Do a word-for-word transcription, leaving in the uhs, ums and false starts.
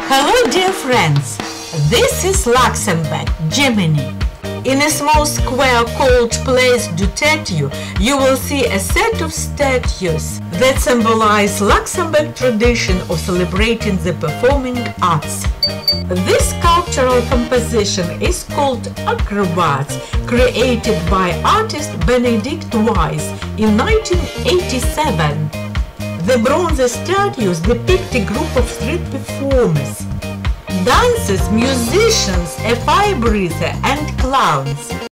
Hello dear friends, this is Luxembourg, Germany. In a small square called Place du Théâtre, you will see a set of statues that symbolize Luxembourg tradition of celebrating the performing arts. This sculptural composition is called Acrobats, created by artist Benedikt Weiss in nineteen eighty-seven. The bronze statues depict a group of street performers, dancers, musicians, a fire breather and clowns.